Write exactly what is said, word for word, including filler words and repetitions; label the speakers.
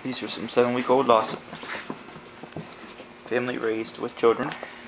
Speaker 1: These are some seven-week-old Lhasa. Family raised with children.